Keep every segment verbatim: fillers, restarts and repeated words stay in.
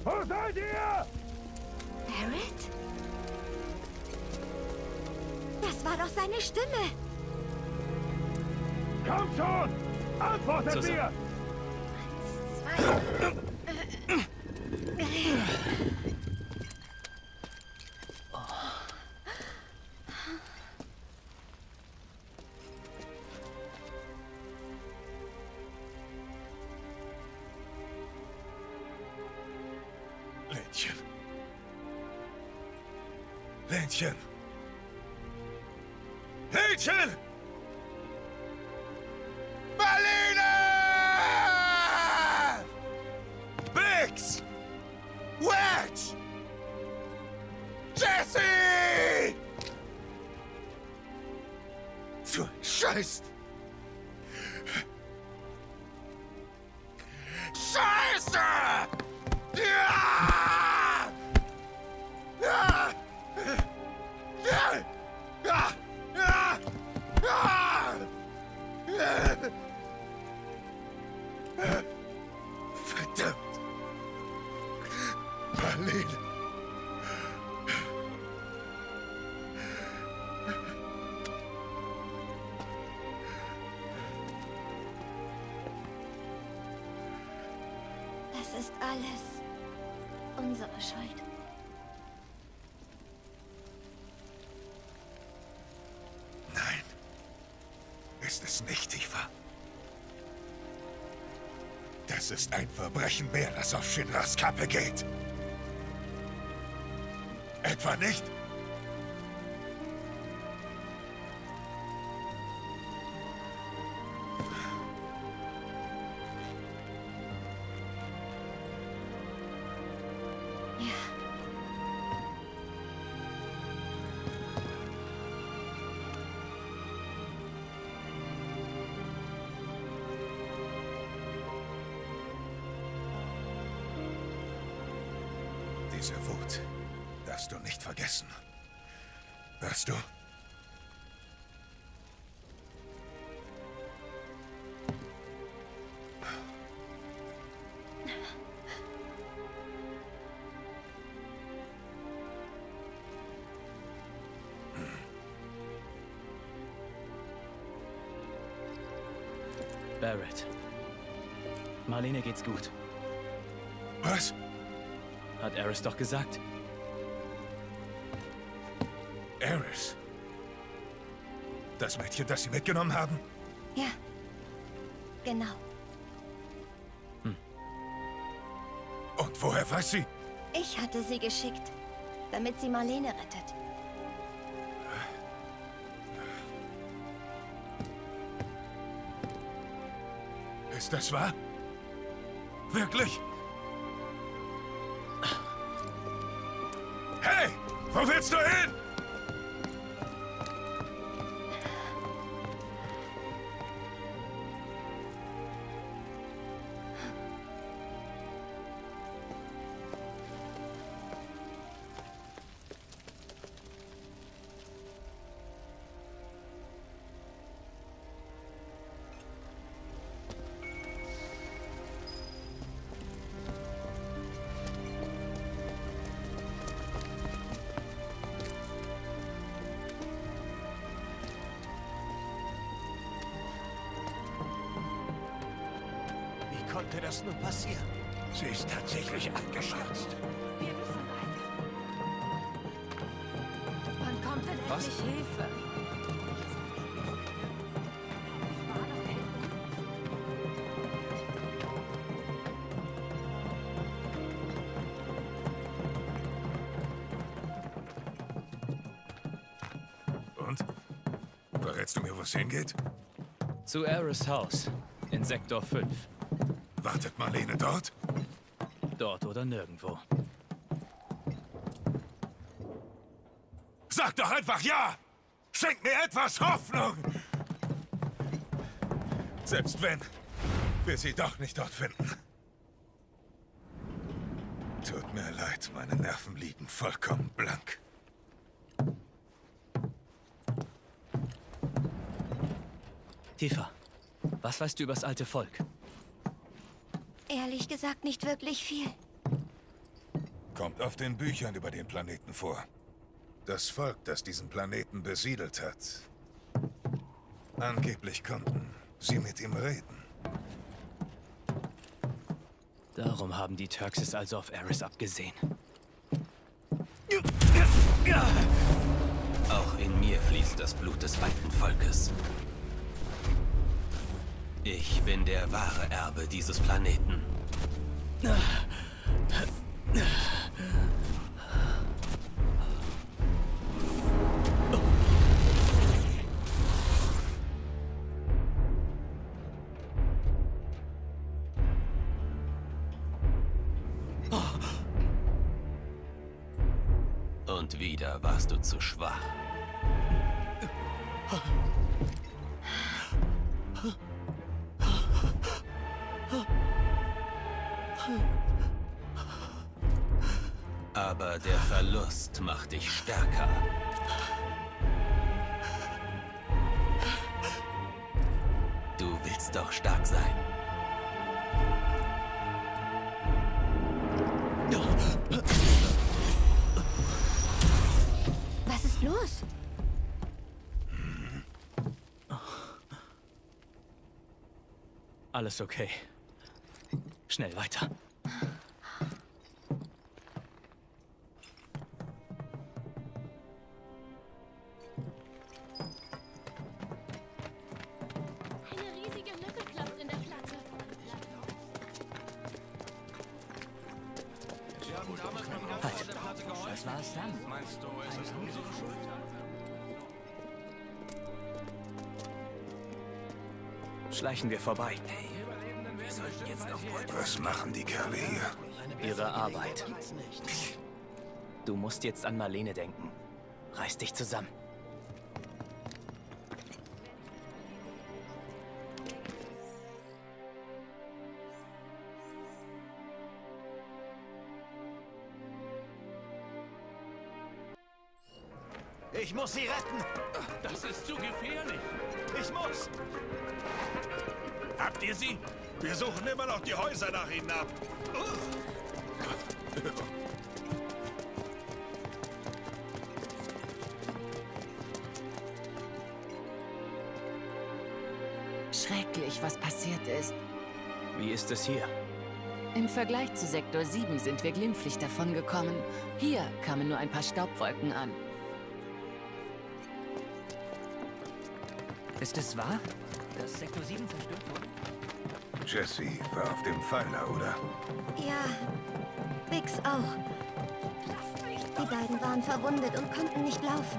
Wo seid ihr? Barrett? Das war doch seine Stimme. Kommt schon! Antwortet So, so. mir! Zwei. Ländchen. Ländchen. Ländchen! Marlene! Bix! Wedge! Jesse! So ein Scheiß! Scheiße! Ja! Ja! Ja! Ja! Ja! Ja! Verdammt! Marlene! Das ist alles unsere Schuld. Nein, ist es nicht, Tifa. Das ist ein Verbrechen mehr, das auf Shinras Kappe geht. Etwa nicht? Ja. Diese Wut darfst du nicht vergessen. Hörst du? Barrett. Marlene geht's gut. Was? Hat Eris doch gesagt. Eris? Das Mädchen, das sie mitgenommen haben? Ja. Genau. Und woher weiß sie? Ich hatte sie geschickt, damit sie Marlene rettet. Ist das wahr? Wirklich? Hey! Wo willst du hin? Wie konnte das nur passieren? Sie ist tatsächlich abgestürzt. Wir müssen weiter. Wann kommt denn Was? endlich Hilfe? Und? Verrätst du mir, wo es hingeht? Zu Eris Haus. In Sektor fünf. Wartet Marlene dort? Dort oder nirgendwo. Sag doch einfach ja! Schenk mir etwas Hoffnung! Selbst wenn wir sie doch nicht dort finden. Tut mir leid, meine Nerven liegen vollkommen blank. Tifa, was weißt du übers alte Volk? Ehrlich gesagt nicht wirklich viel. Kommt oft in Büchern über den Planeten vor. Das Volk, das diesen Planeten besiedelt hat. Angeblich konnten sie mit ihm reden. Darum haben die Turks also auf Eris abgesehen. Auch in mir fließt das Blut des alten Volkes. Ich bin der wahre Erbe dieses Planeten. Und wieder warst du zu schwach. Aber der Verlust macht dich stärker. Du willst doch stark sein. Was ist los? Alles okay. Schnell weiter. Eine riesige Lücke klafft in der Platte. Was war es dann? Meinst du, es ist unsere Schuld? Schleichen wir vorbei. Was machen die Kerle hier? Ihre Arbeit. Du musst jetzt an Marlene denken. Reiß dich zusammen. Ich muss sie retten! Das ist zu gefährlich. Ich muss! Habt ihr sie? Wir suchen immer noch die Häuser nach ihnen ab. Schrecklich, was passiert ist. Wie ist es hier? Im Vergleich zu Sektor sieben sind wir glimpflich davongekommen. Hier kamen nur ein paar Staubwolken an. Ist es wahr, dass Sektor sieben zerstört wurde? Jesse war auf dem Pfeiler, oder? Ja, Bix auch. Die beiden waren verwundet und konnten nicht laufen.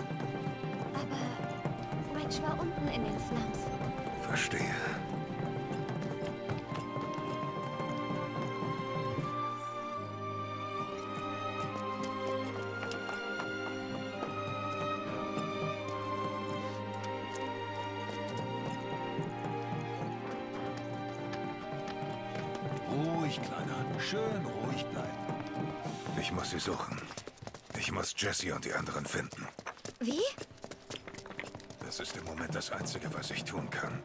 Aber Wedge war unten in den Slums. Verstehe. Ruhig, Kleiner. Schön ruhig bleiben. Ich muss sie suchen. Ich muss Jesse und die anderen finden. Wie? Das ist im Moment das Einzige, was ich tun kann.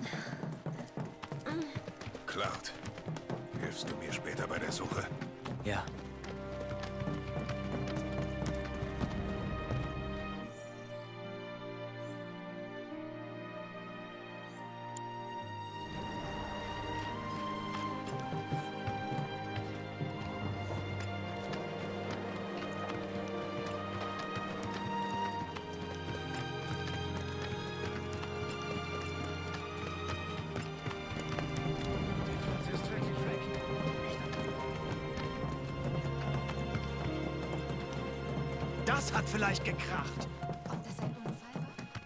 Cloud, hilfst du mir später bei der Suche? Ja. Das hat vielleicht gekracht. Ob das ein Unfall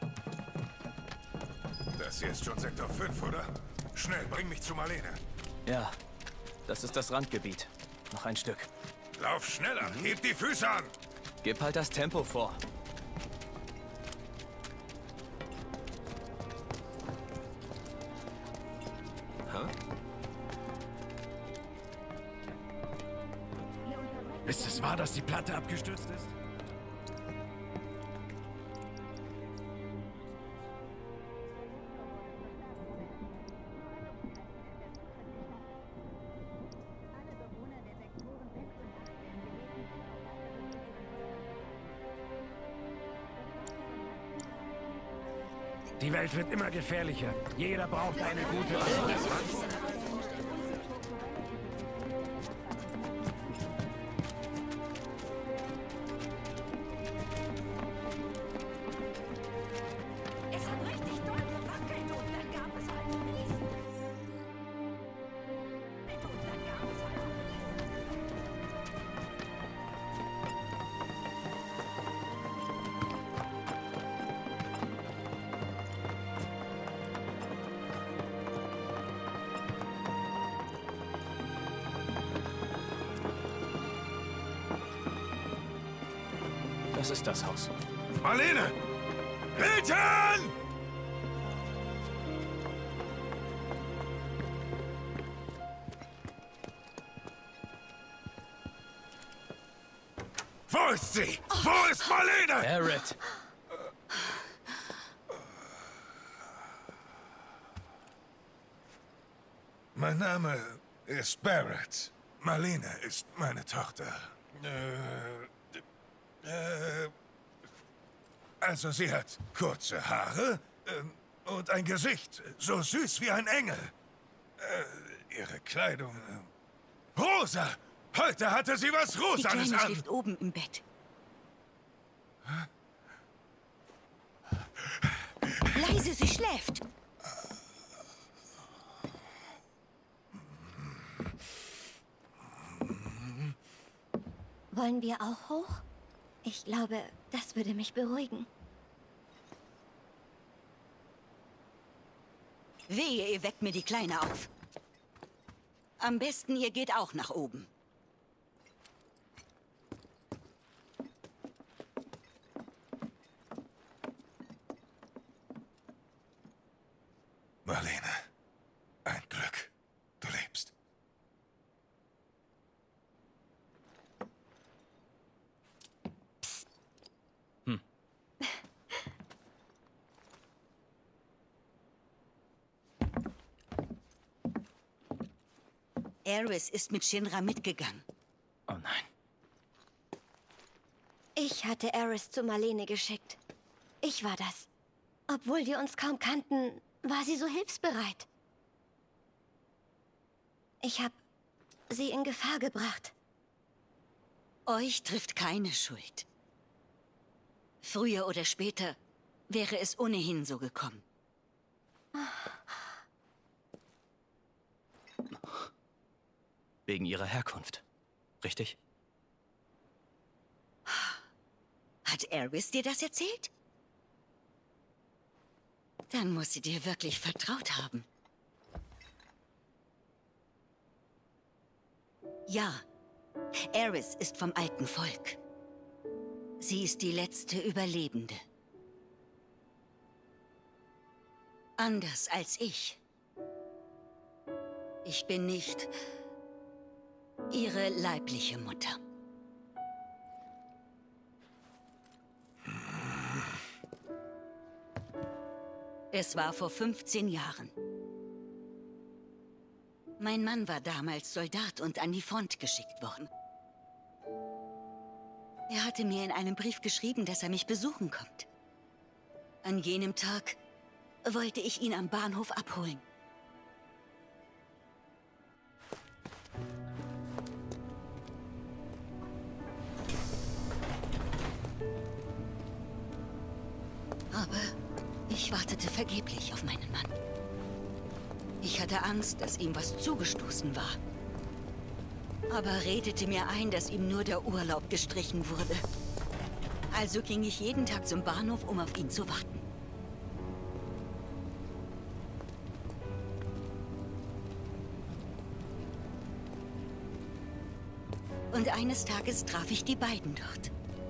war? Das hier ist schon Sektor fünf, oder? Schnell, bring mich zu Marlene. Ja. Das ist das Randgebiet. Noch ein Stück. Lauf schneller, heb die Füße an! Gib halt das Tempo vor. Ist es wahr, dass die Platte abgestürzt ist? Die Welt wird immer gefährlicher. Jeder braucht eine gute Antwort. Es hat richtig doll gewackelt und dann gab es einen Riesen. Und dann gab es einen Das ist das Haus. Marlene! Hilton! Wo ist sie? Wo ist Marlene? Barrett! Mein Name ist Barrett. Marlene ist meine Tochter. Äh, äh, also sie hat kurze Haare äh, und ein Gesicht so süß wie ein Engel. Äh, ihre Kleidung... Äh, rosa! Heute hatte sie was Die Rosanes Kleine an! schläft oben im Bett. Leise, sie schläft. Wollen wir auch hoch? Ich glaube, das würde mich beruhigen. Wehe, ihr weckt mir die Kleine auf. Am besten, ihr geht auch nach oben. Marlene, ein Glück. Du lebst. Hm. Eris ist mit Shinra mitgegangen. Oh nein. Ich hatte Eris zu Marlene geschickt. Ich war das. Obwohl wir uns kaum kannten, war sie so hilfsbereit. Ich habe sie in Gefahr gebracht. Euch trifft keine Schuld. Früher oder später wäre es ohnehin so gekommen. Wegen ihrer Herkunft. Richtig? Hat Eris dir das erzählt? Dann muss sie dir wirklich vertraut haben. Ja, Eris ist vom alten Volk. Sie ist die letzte Überlebende. Anders als ich. Ich bin nicht ihre leibliche Mutter. Es war vor fünfzehn Jahren. Mein Mann war damals Soldat und an die Front geschickt worden. Er hatte mir in einem Brief geschrieben, dass er mich besuchen kommt. An jenem Tag wollte ich ihn am Bahnhof abholen. Aber ich wartete vergeblich auf meinen Mann. Ich hatte Angst, dass ihm was zugestoßen war. Aber redete mir ein, dass ihm nur der Urlaub gestrichen wurde. Also ging ich jeden Tag zum Bahnhof, um auf ihn zu warten. Und eines Tages traf ich die beiden dort.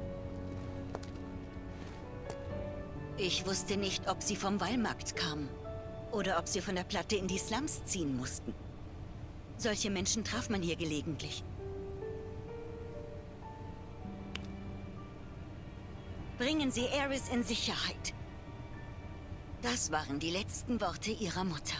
Ich wusste nicht, ob sie vom Wallmarkt kamen oder ob sie von der Platte in die Slums ziehen mussten. Solche Menschen traf man hier gelegentlich. Bringen Sie Eris in Sicherheit. Das waren die letzten Worte ihrer Mutter.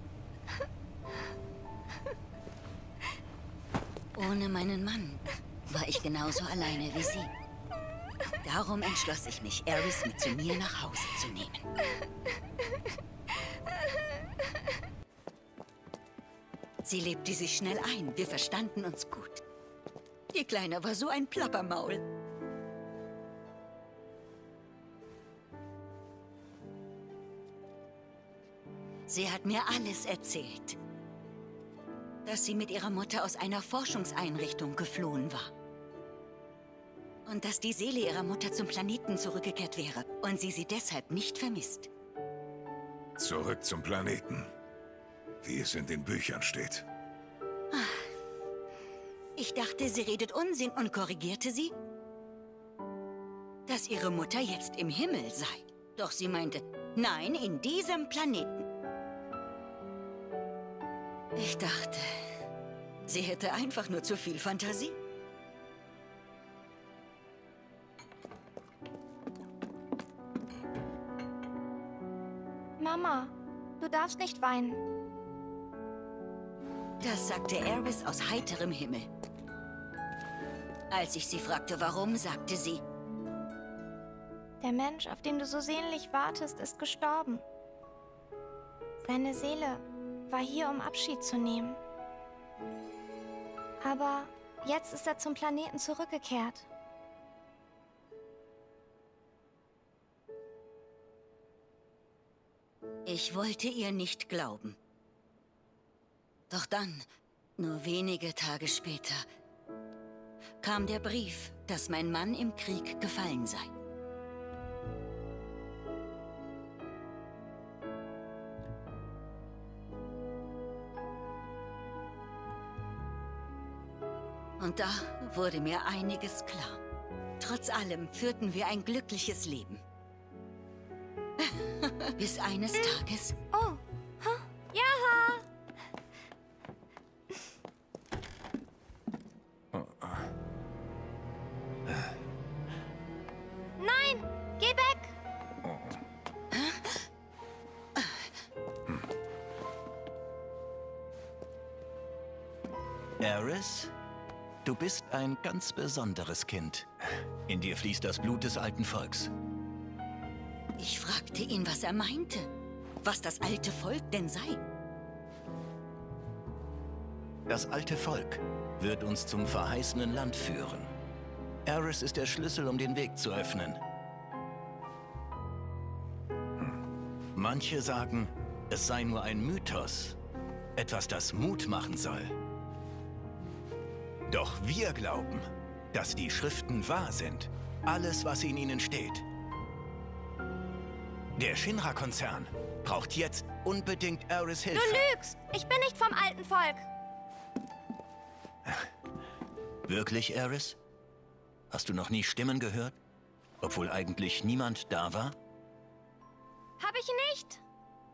Ohne meinen Mann war ich genauso alleine wie sie. Darum entschloss ich mich, Aerys mit zu mir nach Hause zu nehmen. Sie lebte sich schnell ein. Wir verstanden uns gut. Die Kleine war so ein Plappermaul. Sie hat mir alles erzählt. Dass sie mit ihrer Mutter aus einer Forschungseinrichtung geflohen war. Und dass die Seele ihrer Mutter zum Planeten zurückgekehrt wäre und sie sie deshalb nicht vermisst. Zurück zum Planeten. Wie es in den Büchern steht. Ich dachte, sie redet Unsinn und korrigierte sie, dass ihre Mutter jetzt im Himmel sei. Doch sie meinte, nein, in diesem Planeten. Ich dachte, sie hätte einfach nur zu viel Fantasie. Mama, du darfst nicht weinen. Das sagte Aerys aus heiterem Himmel. Als ich sie fragte, warum, sagte sie, Der Mensch, auf den du so sehnlich wartest, ist gestorben. Seine Seele war hier, um Abschied zu nehmen. Aber jetzt ist er zum Planeten zurückgekehrt. ich wollte ihr nicht glauben. Doch dann, nur wenige Tage später, kam der Brief, dass mein Mann im Krieg gefallen sei. Und da wurde mir einiges klar. Trotz allem führten wir ein glückliches Leben. Bis eines Tages... Oh, huh? Ja! Nein! Geh weg! Aerys? Du bist ein ganz besonderes Kind. In dir fließt das Blut des alten Volks. Ich fragte ihn, was er meinte. Was das alte Volk denn sei. Das alte Volk wird uns zum verheißenen Land führen. Aerys ist der Schlüssel, um den Weg zu öffnen. Manche sagen, es sei nur ein Mythos. Etwas, das Mut machen soll. Doch wir glauben, dass die Schriften wahr sind. Alles, was in ihnen steht. Der Shinra-Konzern braucht jetzt unbedingt Aerys Hilfe. Du lügst! Ich bin nicht vom alten Volk! Wirklich, Aerys? Hast du noch nie Stimmen gehört? Obwohl eigentlich niemand da war? Hab ich nicht!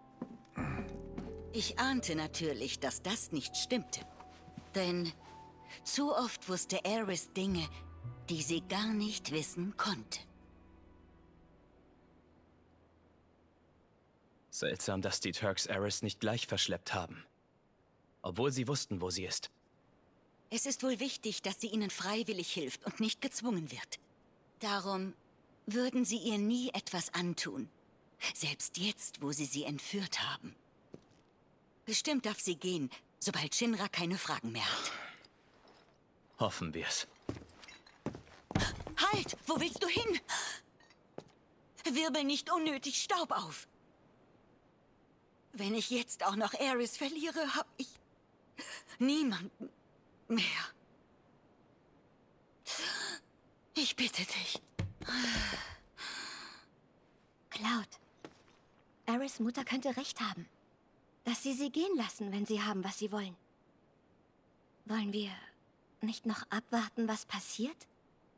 Ich ahnte natürlich, dass das nicht stimmte. Denn zu oft wusste Aerys Dinge, die sie gar nicht wissen konnte. Seltsam, dass die Turks Aerys nicht gleich verschleppt haben. Obwohl sie wussten, wo sie ist. Es ist wohl wichtig, dass sie ihnen freiwillig hilft und nicht gezwungen wird. Darum würden sie ihr nie etwas antun. Selbst jetzt, wo sie sie entführt haben. Bestimmt darf sie gehen, sobald Shinra keine Fragen mehr hat. Hoffen wir's. Halt! Wo willst du hin? Wirbel nicht unnötig Staub auf. Wenn ich jetzt auch noch Aerys verliere, habe ich niemanden mehr. Ich bitte dich. Cloud. Aerys Mutter könnte recht haben. Dass sie sie gehen lassen, wenn sie haben, was sie wollen. Wollen wir nicht noch abwarten, was passiert?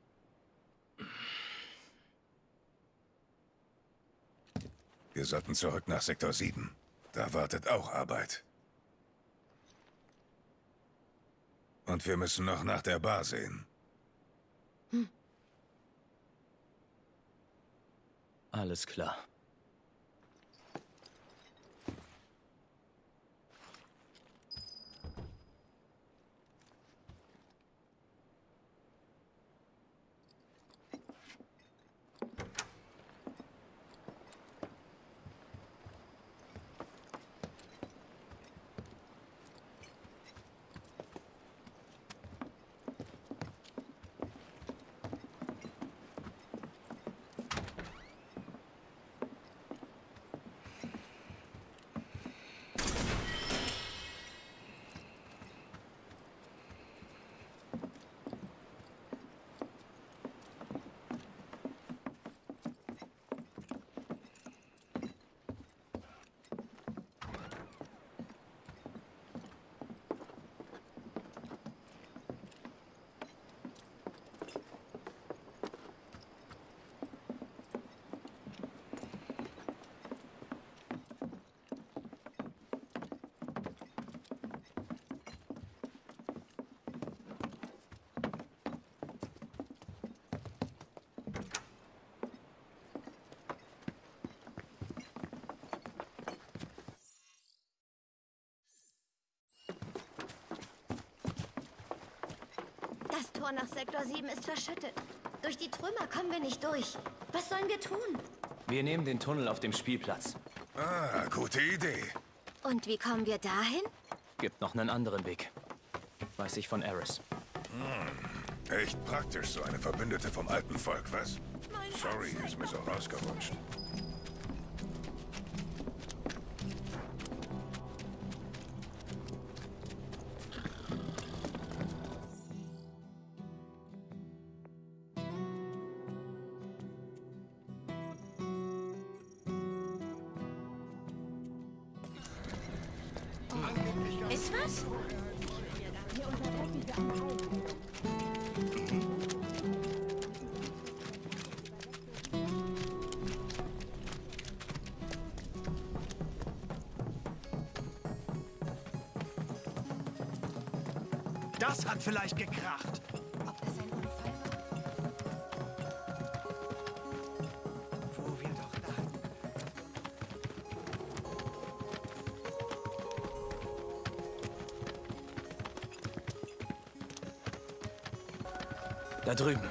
Wir sollten zurück nach Sektor sieben. Da wartet auch Arbeit. Und wir müssen noch nach der Bar sehen. Hm. Alles klar. Das Tor nach Sektor sieben ist verschüttet. Durch die Trümmer kommen wir nicht durch. Was sollen wir tun? Wir nehmen den Tunnel auf dem Spielplatz. Ah, gute Idee. Und wie kommen wir dahin? Gibt noch einen anderen Weg. Weiß ich von Aris. Hm, echt praktisch, so eine Verbündete vom alten Volk, was? Sorry, ist mir so rausgerutscht. Ist was? Das hat vielleicht gekracht. Ob das ein Unfall war? Wo wir doch dachten. Da drüben.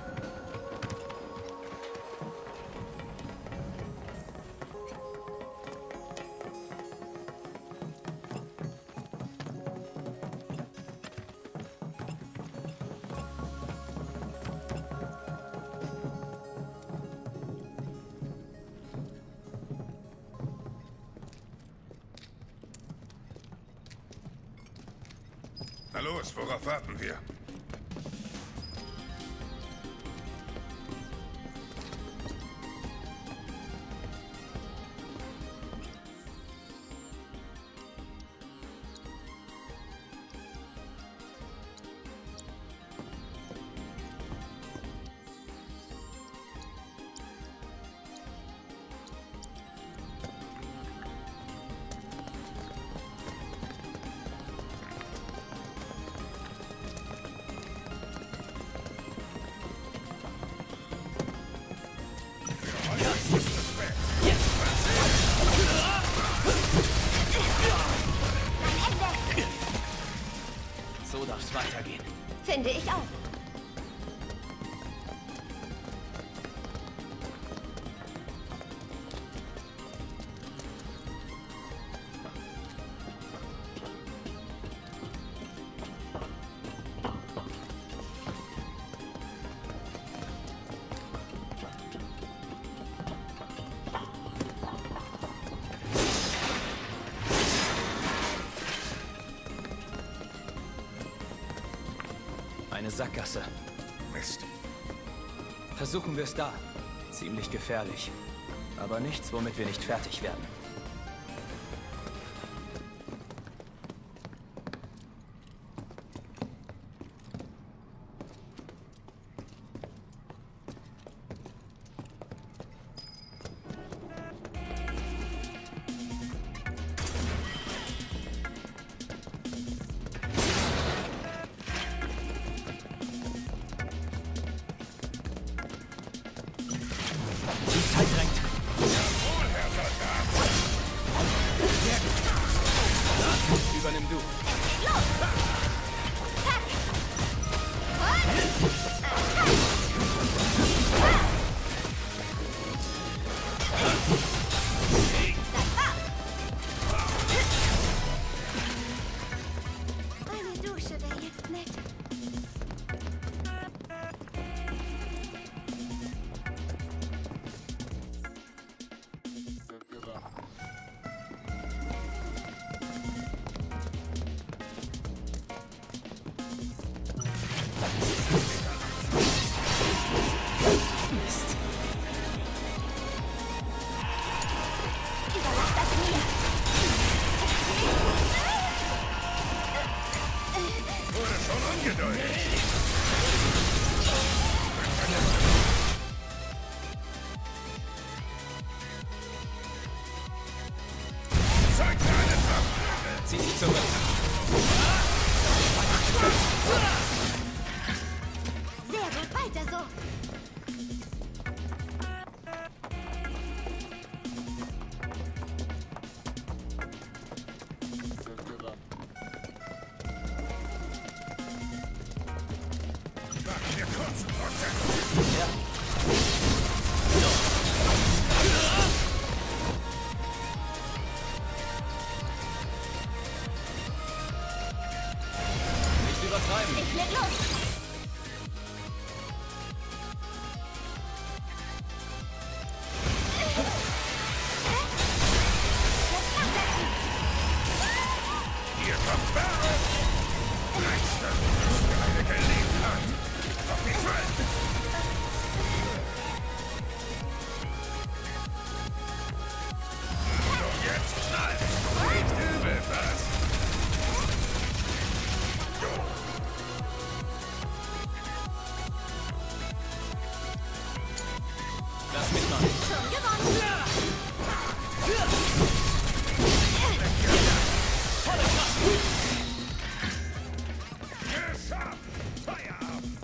Na los, worauf warten wir? So darf's weitergehen. Finde ich auch. Eine Sackgasse. Mist. Versuchen wir es da. Ziemlich gefährlich. Aber nichts, womit wir nicht fertig werden. Die Zeit drängt. Jawohl, Herr Soldat. Sehr gut. Übernimm du. Los! Zack! Eine Dusche wäre jetzt nett. Überlass das mir. Wurde schon angedeutet. Zeig deine Waffen. Zieh dich zurück. Sehr gut, weiter so. Nicht übertreiben. Ich leg los. Hier kommt Barrett! Letzte, eine Gelegenheit! Auf die Fall! Und jetzt knallt! Nicht übel, was? Lass mich mal. Schon gewonnen. Geschafft! Feierabend!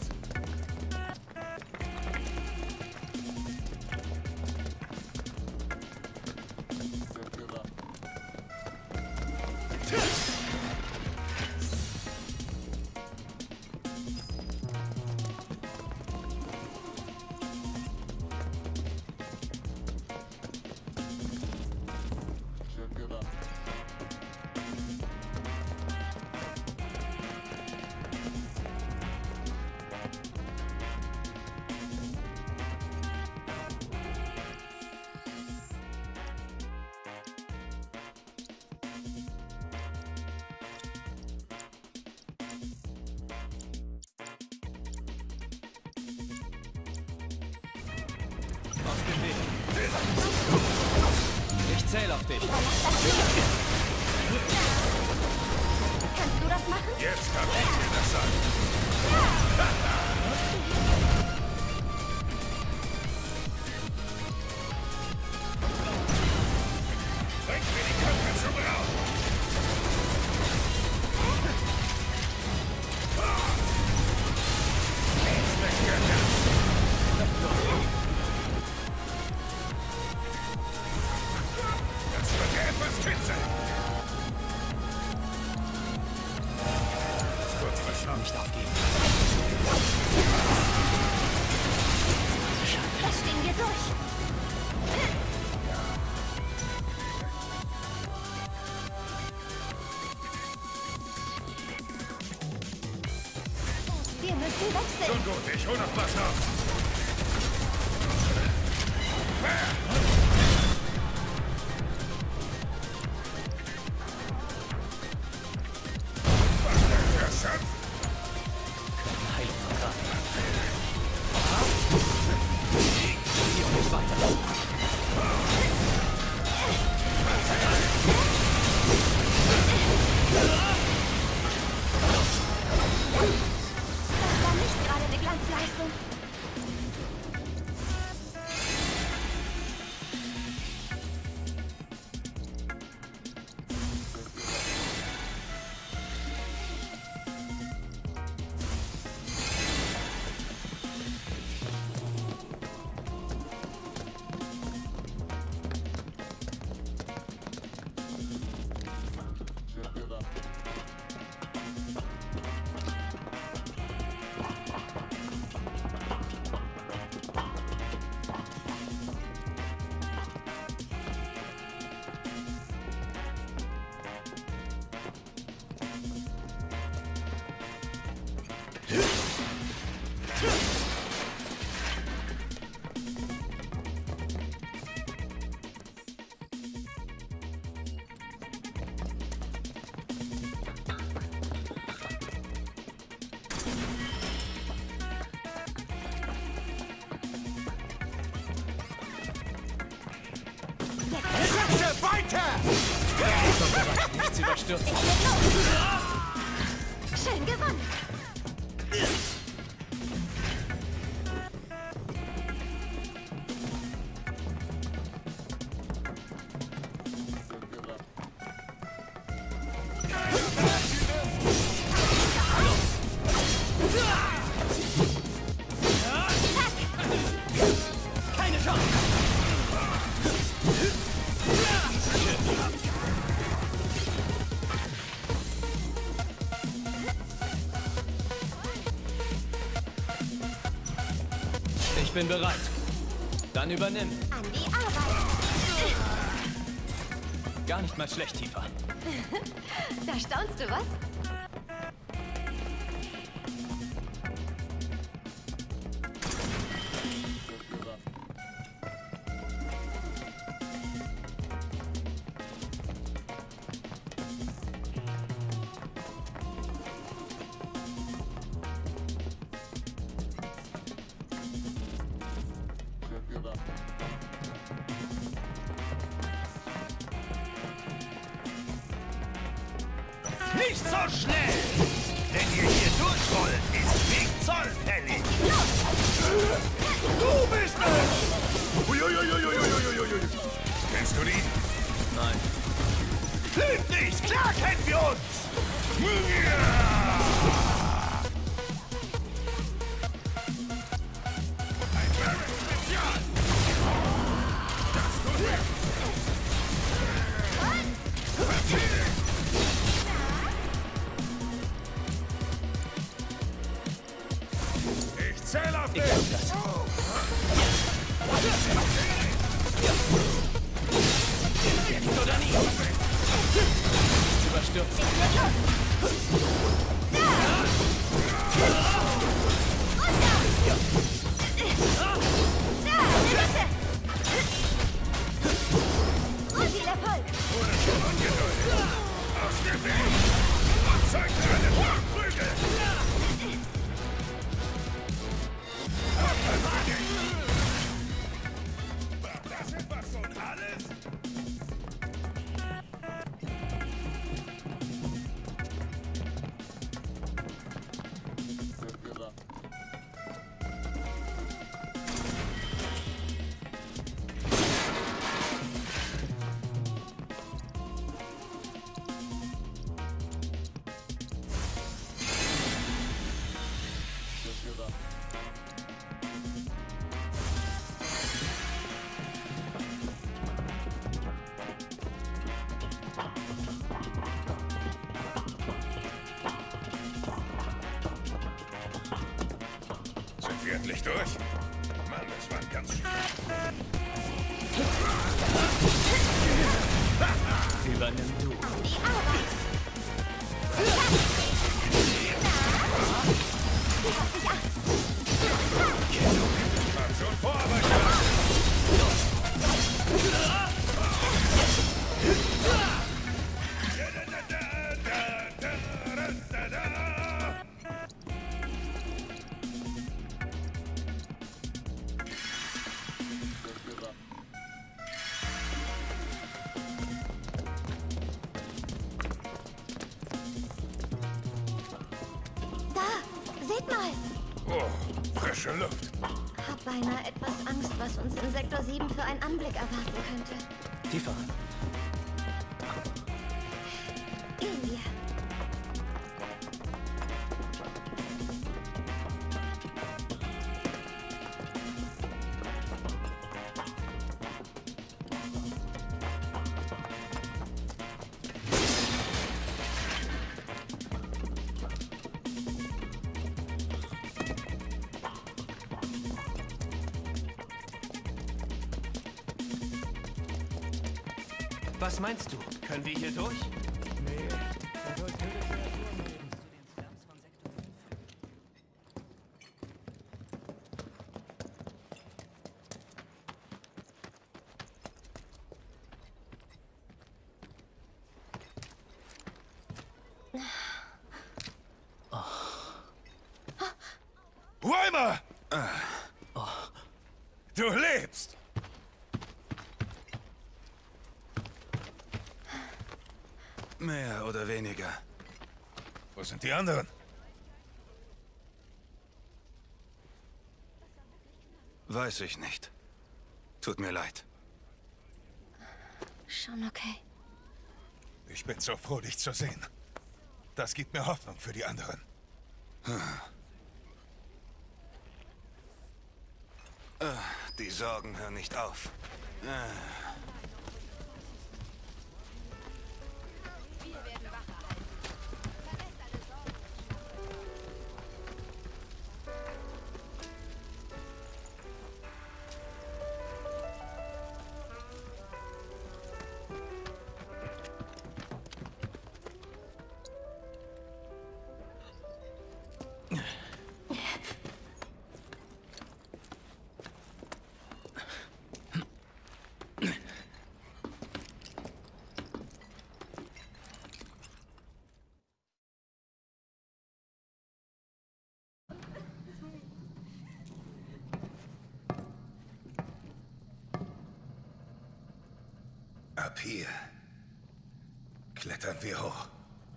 Aus dem Weg. Ich zähle auf dich. Kannst du das machen? Jetzt hab ich dir das sagen. Bring mir die Köpfe zum Raum! Das wird dir etwas kitzeln! Kurz verschlafen. Nicht aufgeben. Das stehen wir durch. Wir müssen wechseln. Schon gut, ich hol noch was raus. Was denn geschafft? Heilung vertragen. Hier und nicht weiter. Das war nicht gerade eine Glanzleistung. Nichts überstürzen. Ich leg los. Schön gewonnen. Keine Chance. bin bereit. Dann übernimm. An die Arbeit. Gar nicht mal schlecht, Tifa. Da staunst du, was? Nicht so schnell! Wenn ihr hier durch wollt, ist Weg Zoll fällig! Du bist es! Uiuiuiuiuiuiui. Kennst du die? Nein. Lügt nicht! Klar kennen wir uns! Ein Barrett Spezial! Das tut mir! Ich zähle auf dich! Jetzt oder nie! Nichts überstürzen! Und viel Erfolg! Wurde schon ungeduldig! Aus dem Weg! Und zeigt alle Prügel! Das etwa schon alles? Sind wir endlich durch? Mann, das war ganz schön. Übernimm du. Die Arbeit! Aktion Vorarbeit! Da! Seht mal! Oh, frische Luft. Hab beinahe etwas Angst, was uns in Sektor sieben für einen Anblick erwarten könnte. Tifa. Gehen wir. Was meinst du? Können wir hier durch? Nee, da soll tödliche Kreaturen leben. Zu den Slums von Sektor sieben. Reimer! Du lebst! Mehr oder weniger. Wo sind die anderen? Weiß ich nicht. Tut mir leid. Schon okay. Ich bin so froh, dich zu sehen. Das gibt mir Hoffnung für die anderen. Die Sorgen hören nicht auf. Ab hier klettern wir hoch.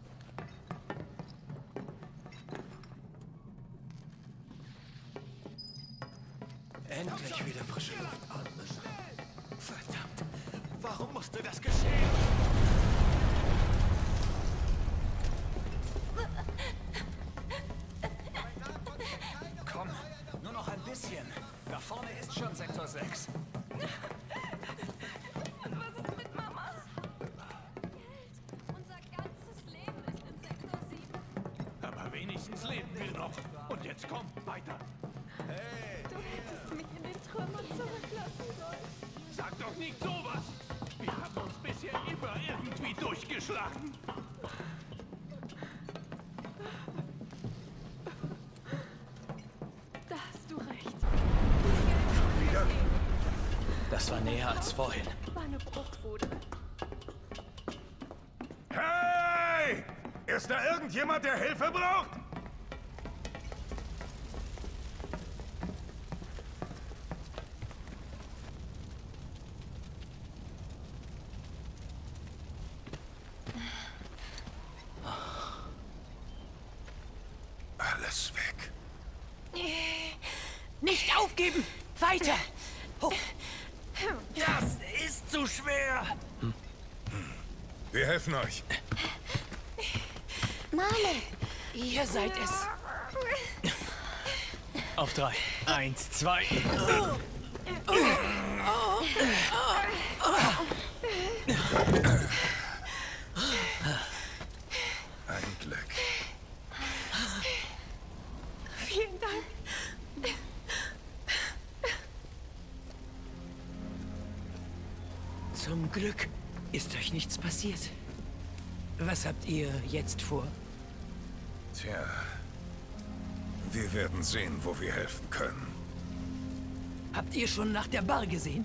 Endlich wieder frische Luft atmen. Verdammt, warum musste das geschehen? Komm, nur noch ein bisschen. Da vorne ist schon Sektor sechs. Was ist mit Mama? Unser ganzes Leben ist in Sektor sieben. Aber wenigstens leben wir noch. Und jetzt komm, weiter. Hey! Du hättest mich in den Trümmern zurücklassen sollen. Sag doch nicht sowas! Wir haben uns bisher immer irgendwie durchgeschlagen. Da hast du recht. Das war näher als vorhin. War eine Bruchbude. Hey! Ist da irgendjemand, der Hilfe braucht? Alles weg. Nicht aufgeben! Weiter! Hoch. Das ist zu schwer! Wir helfen euch. Marley! Ihr seid es. Auf drei. Eins, zwei. Ein Glück. Vielen Dank. Zum Glück ist euch nichts passiert. Was habt ihr jetzt vor? Tja, wir werden sehen, wo wir helfen können. Habt ihr schon nach der Bar gesehen?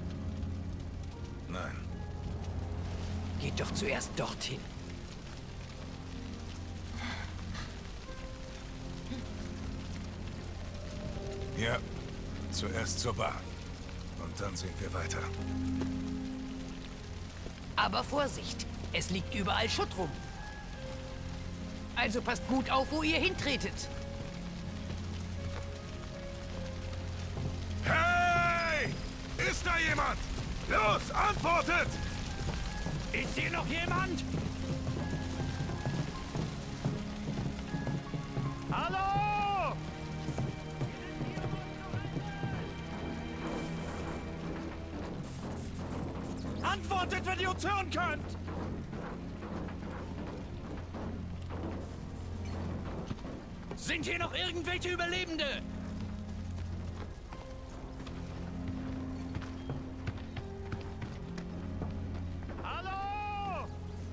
Nein. Geht doch zuerst dorthin. Ja, zuerst zur Bar. Und dann sehen wir weiter. Aber Vorsicht, es liegt überall Schutt rum. Also passt gut auf, wo ihr hintretet. Hey! Ist da jemand? Los, antwortet! Ist hier noch jemand? Hallo! Antwortet, wenn ihr uns hören könnt! Sind hier noch irgendwelche Überlebende? Hallo!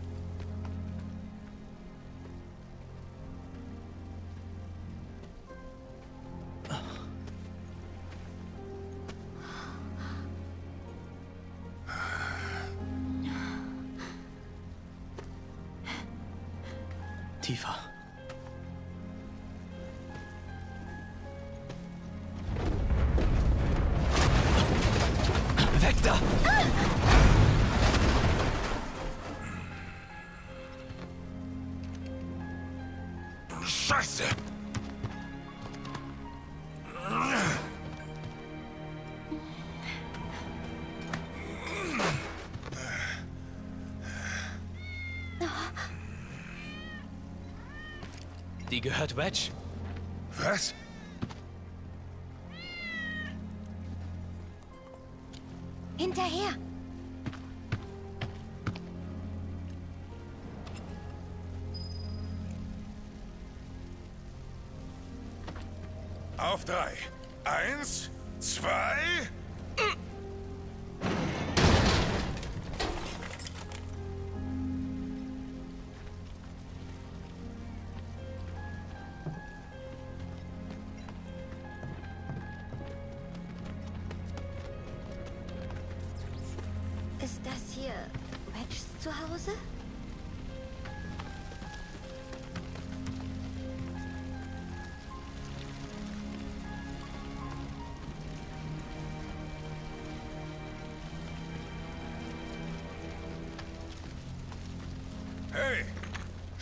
Tiefer. Weg da! Scheiße! Die gehört Wedge. Was? Hinterher! Auf drei. Eins, zwei... Ist das hier Wedges Zuhause?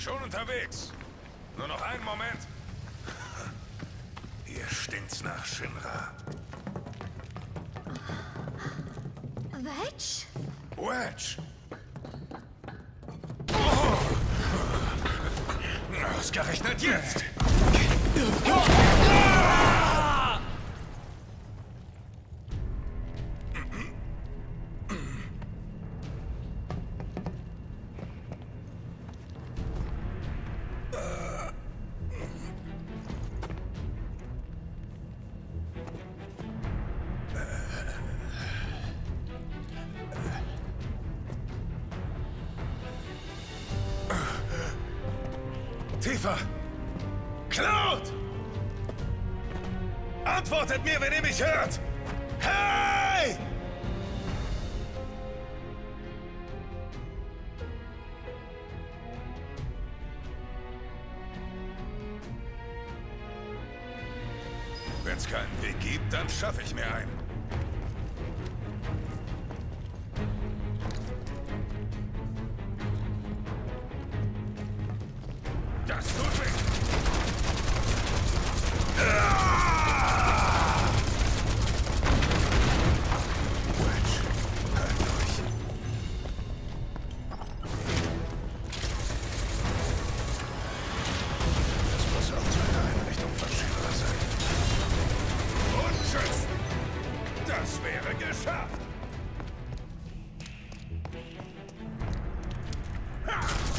Schon unterwegs. Nur noch einen Moment. Hier stinkt's nach Shinra. Wedge? Wedge! Oh. Ausgerechnet jetzt! Tifa! Cloud! Antwortet mir, wenn ihr mich hört! Hey! Wenn es keinen Weg gibt, dann schaffe ich mir einen. Das tut weh! Wedge, halt durch. Das muss auch zu einer Einrichtung von Shinra sein. Und tschüss! Das wäre geschafft! Ha!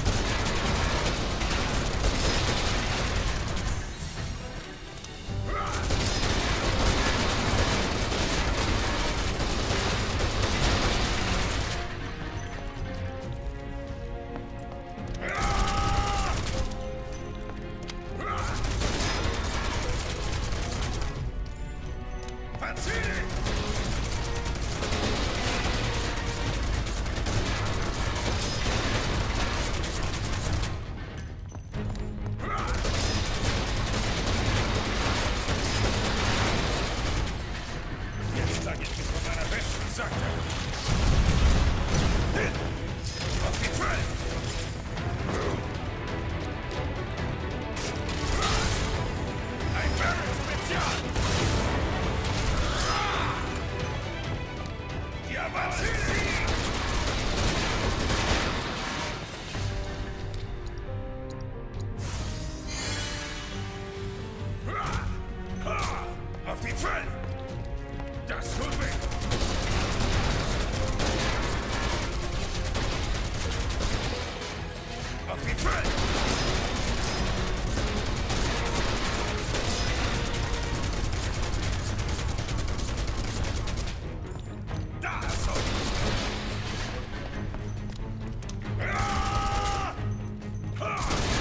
Jetzt sag ich dir von meiner besten Seite. Auf die Fall! Ein Barrel-Spezial! Jawohl! Auf die Fall! Das tut weh! Auf die Fall! Da so! Ah! Ah!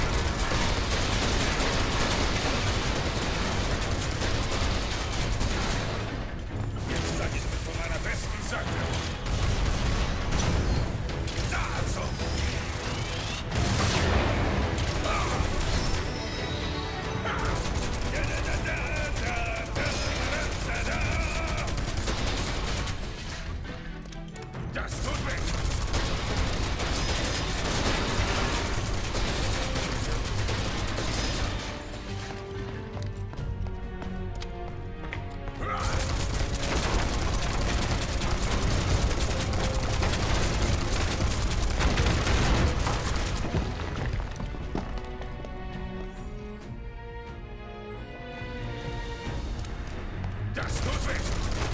Jetzt sag ich mir von meiner besten Seite. Da so! Ah! Ah! Da, da, da, da, da, da, da, da. Das tut weh! Das tut weh!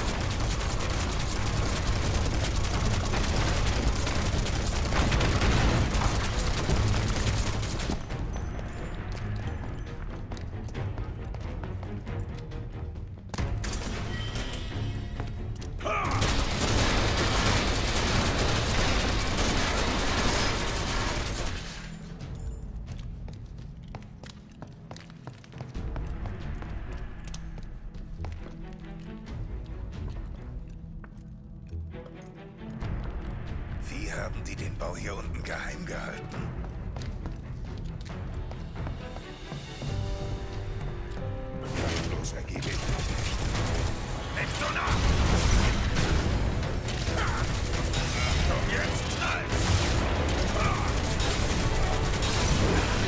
Ha! Wie haben die den Bau hier unten geheim gehalten? Bloß ergebe ich mich nicht. Nicht so nah! Achtung, jetzt knallt! Ah!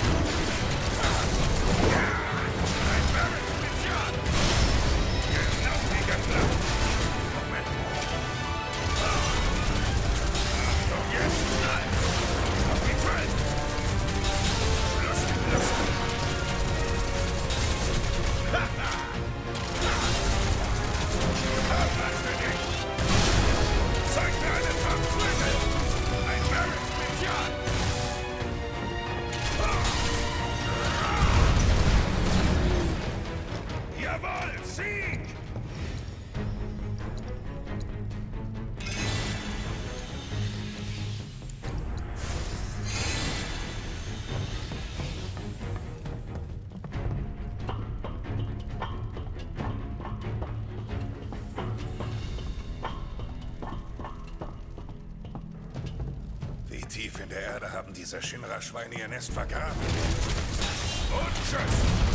Tief in der Erde haben diese Shinra-Schweine ihr Nest vergraben. Und tschüss!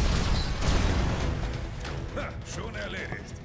Ha, schon erledigt.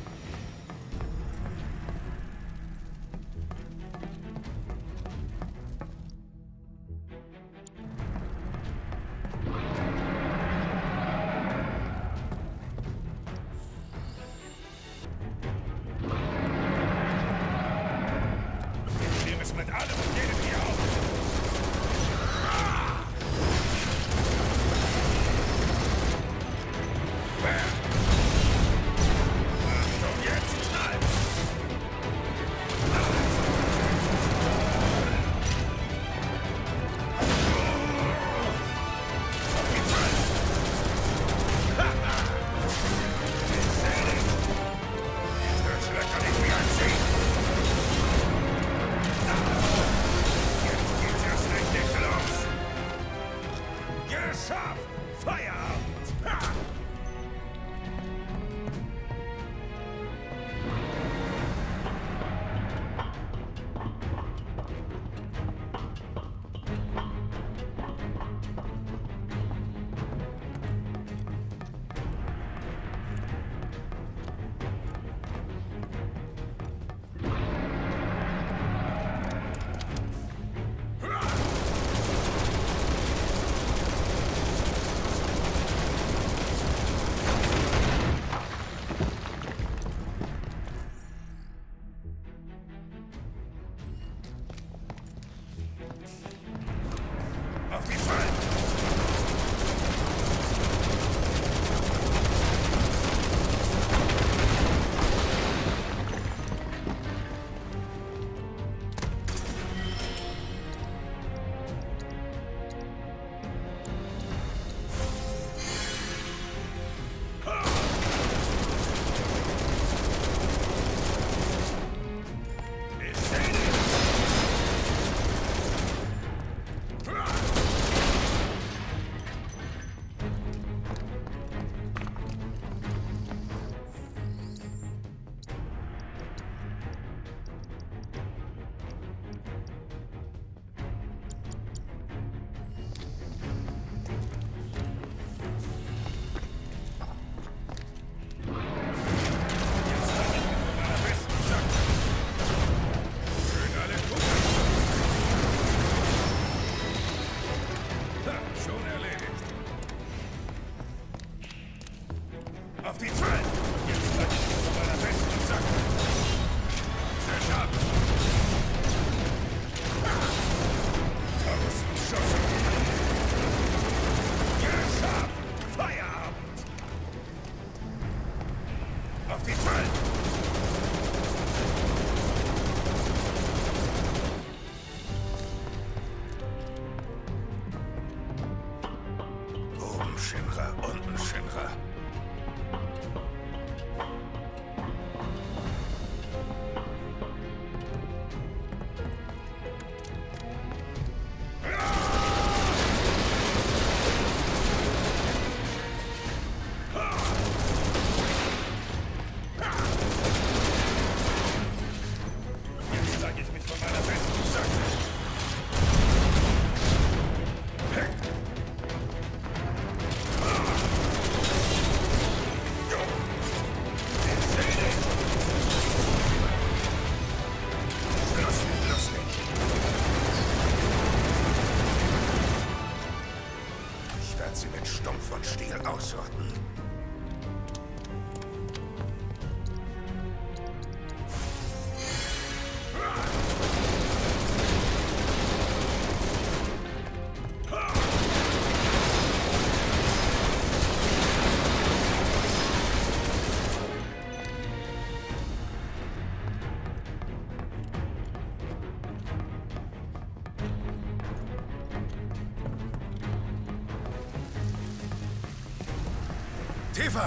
Tifa!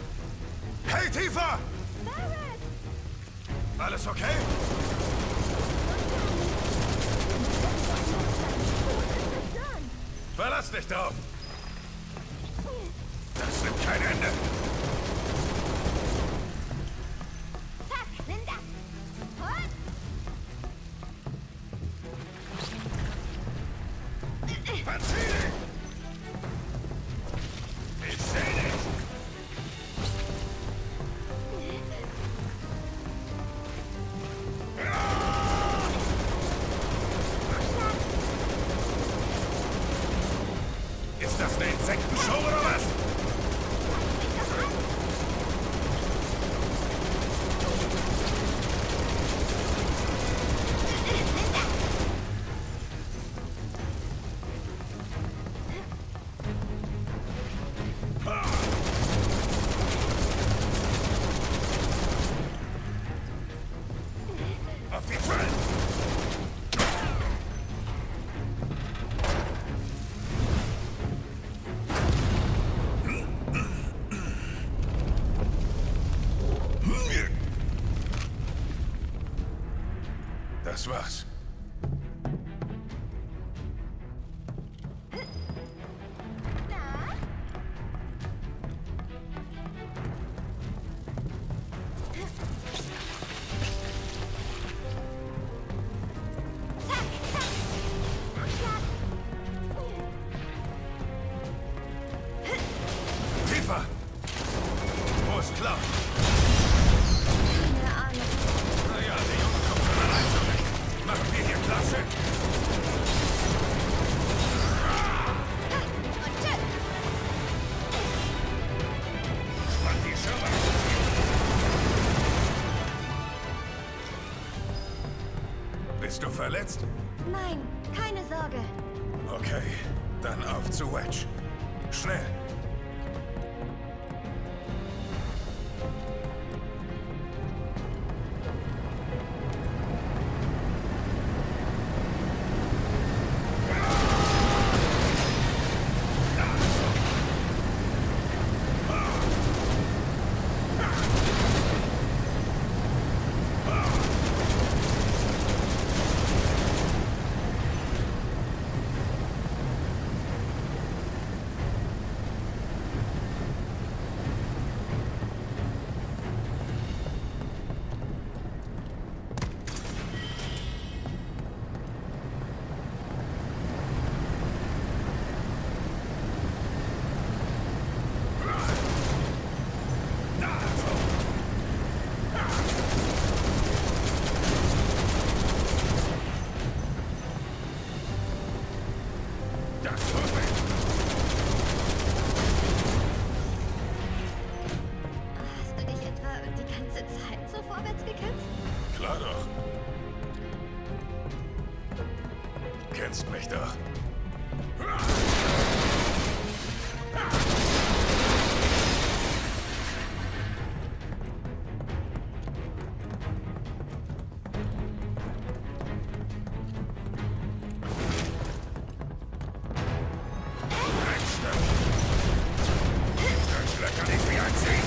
Hey, Tifa! Barret! Alles okay? Verlass dich drauf! Das nimmt kein Ende! Zack, Linda! Holt! Ist das eine Insektenshow oder was? Auf die Fall! Das war's. Tiefer! Wo ist Cloud? Keine Ahnung. Naja, der Junge kommt von allein zurecht. Machen wir hier Klasse? Spann die Schirme! Bist du verletzt? Nein, keine Sorge. Okay, dann auf zu Wedge. Schnell! Hast du dich etwa die ganze Zeit so vorwärts gekämpft? Klar doch. Kennst mich doch. Das Löcher nicht wie ein See.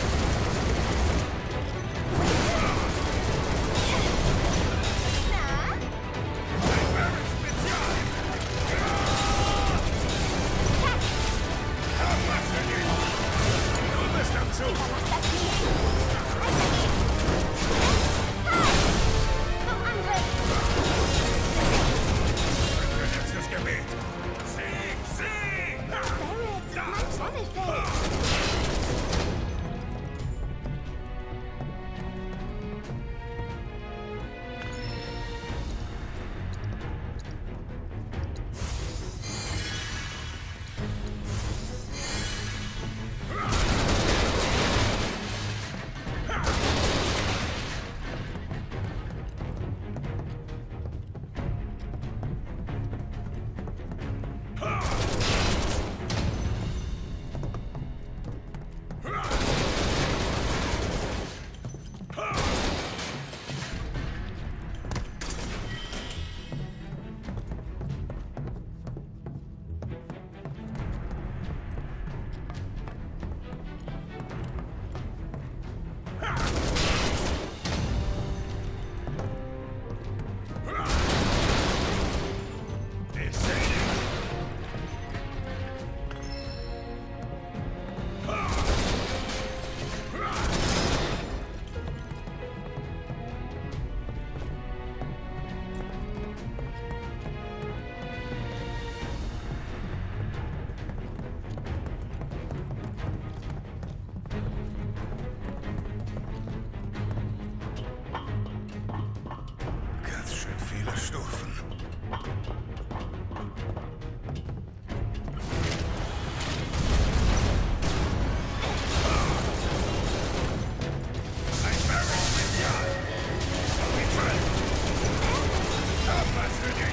haben was für dich.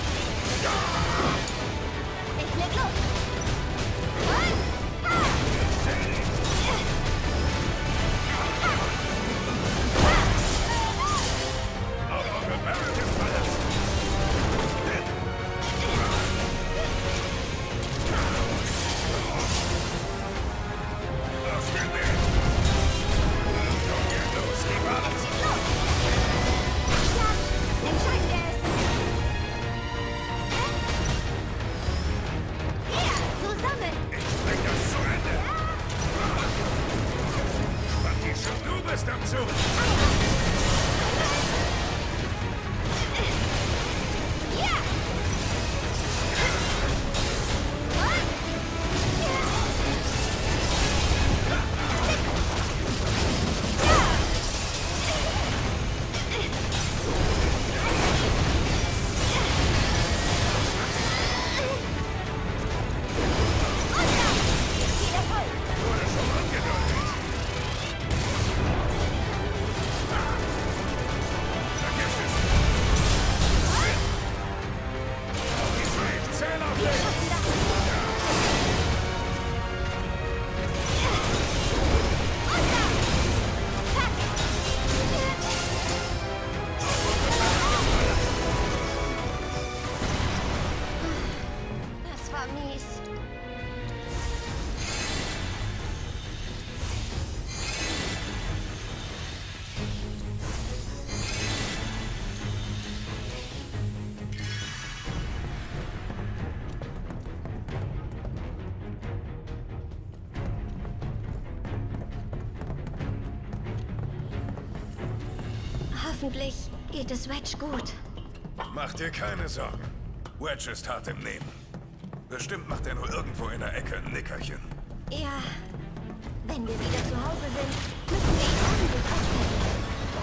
Ich leg los. Und, ha! Auf eure Barrett im Falle. Auf den Weg. Komm hier los, die Barrett. Schlag! Entscheiden wir es! Hier, zusammen! Ich bring das zu Ende. Spanti, schon du bist am Zug. Ja! Und, Wurde schon angedeutet. Vergiss es. Ich zähl auf dich. das war mies. Hoffentlich geht es Wedge gut. Mach dir keine Sorgen. Wedge ist hart im Nehmen. Bestimmt macht er nur irgendwo in der Ecke ein Nickerchen. Ja, wenn wir wieder zu Hause sind, müssen wir ihn ordentlich aufhängen.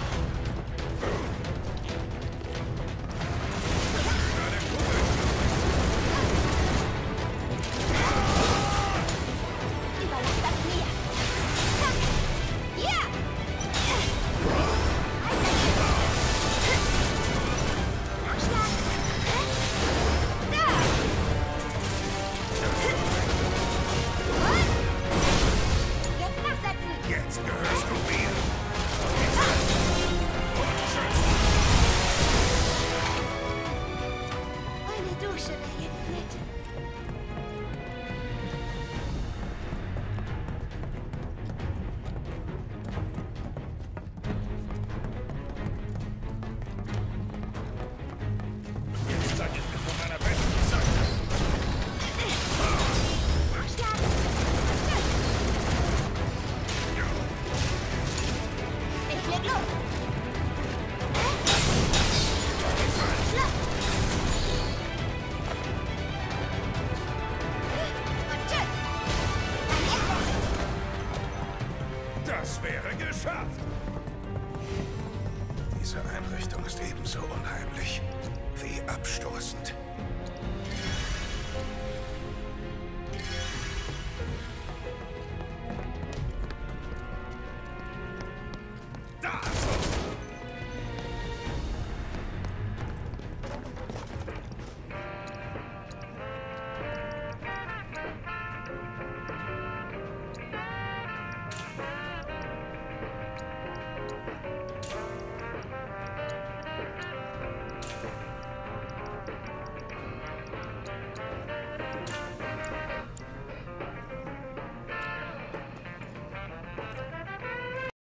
Überlass das mir. Zack. Ja! Schlag. Da! Und? Jetzt nachsetzen. Jetzt gehörst du mir. Und tschüss. Eine Dusche wäre jetzt nett. Jetzt zeig ich mir von meiner besten Seite. Schlag. Ich leg los. Schlag. Und tschüss. Das wäre geschafft. Diese Einrichtung ist ebenso unheimlich wie abstoßend.